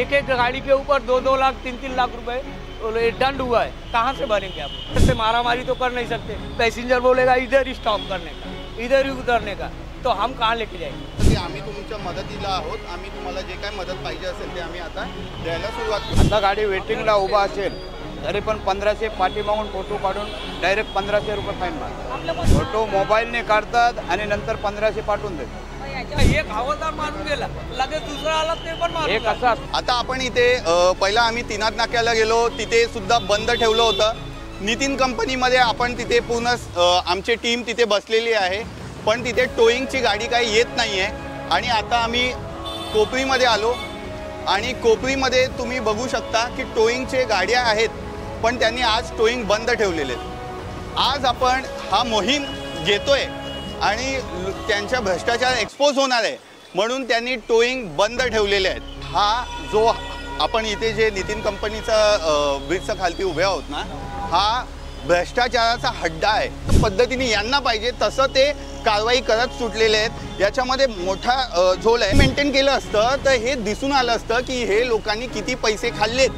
एक एक गाड़ी के ऊपर 2-2 लाख 3-3 लाख रुपए दंड हुआ है, कहाँ से भरेंगे आप? ऐसे मारामारी तो कर नहीं सकते। पैसेंजर बोलेगा इधर ही स्टॉप करने का, इधर ही उतरने का, तो हम कहाँ लेके जाएंगे? आम्ही तुमच्या मदतीला आहोत। आम्ही तुम्हाला जे काय मदत पाहिजे असेल ते आम्ही आता द्यायला सुरुवात करू। आता गाडी वेटिंगला उभा असेल तरी पण 1500 पाठीमागून फोटो काढून डायरेक्ट 1500 रुपये फाईन मारतात। फोटो मोबाईलने काढतात आणि नंतर 1500 पाठवून देतात। एक हवालदार मारून गेला, लगेच दुसरा आला ते पण मारून एक असा आता आपण इथे पहिला आम्ही तिनात नाक्याला गेलो, तिथे सुद्धा बंद ठेवलं होतं। नितीन कंपनीमध्ये आपण तिथे पूर्ण आमची टीम तिथे बसलेली आहे, पण तिथे टोईंगची गाडी काही येत नाही आहे। आणि आता आम्ही कोपरीमध्ये आलो आणि कोपरीमध्ये तुम्ही बघू शकता की टोईंगचे गाड्या आहेत, पण त्यांनी आज टोईंग बंद ठेवलेले आहेत। आज आपण हा मोहीम घेतोय आणि त्यांच्या भ्रष्टाचार एक्सपोज होणार आहे म्हणून त्यांनी टोईंग बंद ठेवलेले आहेत। हा जो आपण इथे जे नितीन कंपनीचा ब्रिजच्या खालती उभे आहोत ना, हा भ्रष्टाचाराचा हड्डा आहे। पद्धतीने यांना पाहिजे तसं ते कारवाई करत सुटलेले आहेत। याच्यामध्ये मोठा झोल आहे। मेंटेन केलं असतं तर हे दिसून आलं असतं की हे लोकांनी किती पैसे खाल्लेत,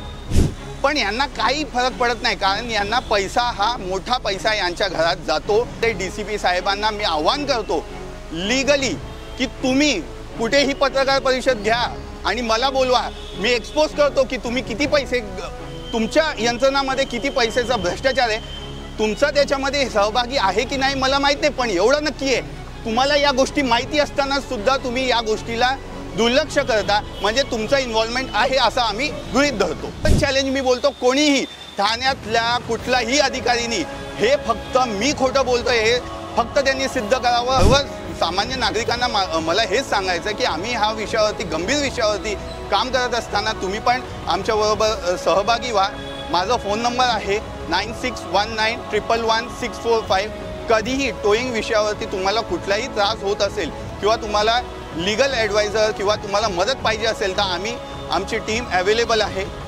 पण यांना काही फरक पडत नाही, कारण यांना पैसा हा मोठा पैसा यांच्या घरात जातो। ते DCP साहेबांना मी आव्हान करतो लीगली की तुम्ही कुठेही पत्रकार परिषद घ्या आणि मला बोलवा, मी एक्सपोज करतो की तुम्ही किती पैसे, तुमच्या यंत्रणामध्ये किती पैशाचा भ्रष्टाचार आहे, तुमचा त्याच्यामध्ये सहभागी आहे की नाही मला माहीत नाही, पण एवढं नक्की आहे तुम्हाला या गोष्टी माहिती असताना सुद्धा तुम्ही या गोष्टीला दुर्लक्ष करता, म्हणजे तुमचा इन्व्हॉल्वमेंट आहे असं आम्ही गृहीत धरतो। पण चॅलेंज मी बोलतो, कोणीही ठाण्यातल्या कुठलाही अधिकारीनी हे फक्त मी खोटं बोलतोय हे फक्त त्यांनी सिद्ध करावं। व सामान्य नागरिकांना मला हेच सांगायचं की आम्ही ह्या विषयावरती गंभीर विषयावरती काम करत असताना तुम्ही पण आमच्याबरोबर सहभागी व्हा। माझा फोन नंबर आहे 9619111645। कधीही टोईंग विषयावरती तुम्हाला कुठलाही त्रास होत असेल किंवा तुम्हाला लीगल ॲडवायझर किंवा तुम्हाला मदत पाहिजे असेल तर आमची टीम अवेलेबल आहे।